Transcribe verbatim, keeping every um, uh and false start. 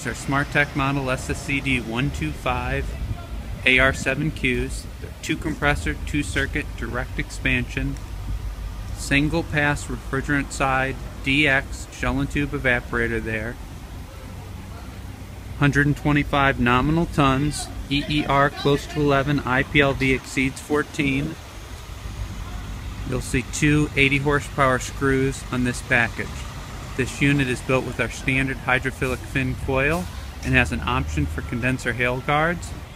These are SmartTech model S S C D one two five A R seven Qs. They're two compressor, two circuit, direct expansion, single pass refrigerant side, D X, shell and tube evaporator there. one hundred twenty-five nominal tons, E E R close to eleven, I P L V exceeds fourteen. You'll see two eighty horsepower screws on this package. This unit is built with our standard hydrophilic fin coil and has an option for condenser hail guards.